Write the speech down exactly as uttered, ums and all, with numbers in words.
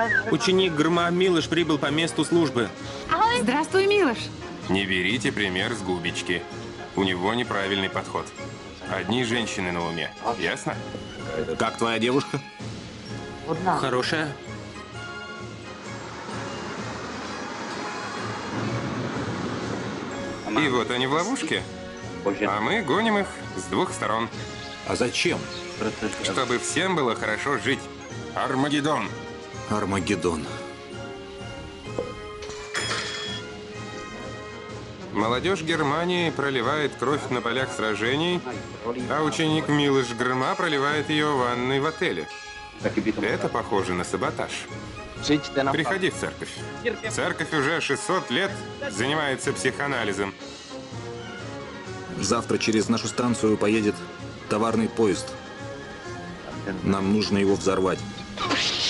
Ученик Грма Милош прибыл по месту службы. Здравствуй, Милош. Не берите пример с Губички. У него неправильный подход. Одни женщины на уме. Ясно? Как твоя девушка? Хорошая. И вот они в ловушке. А мы гоним их с двух сторон. А зачем? Чтобы всем было хорошо жить. Армагеддон. Армагеддон. Молодежь Германии проливает кровь на полях сражений, а ученик Милош Грма проливает ее в ванной в отеле. Это похоже на саботаж. Приходи в церковь. Церковь уже шестьсот лет занимается психоанализом. Завтра через нашу станцию поедет товарный поезд. Нам нужно его взорвать.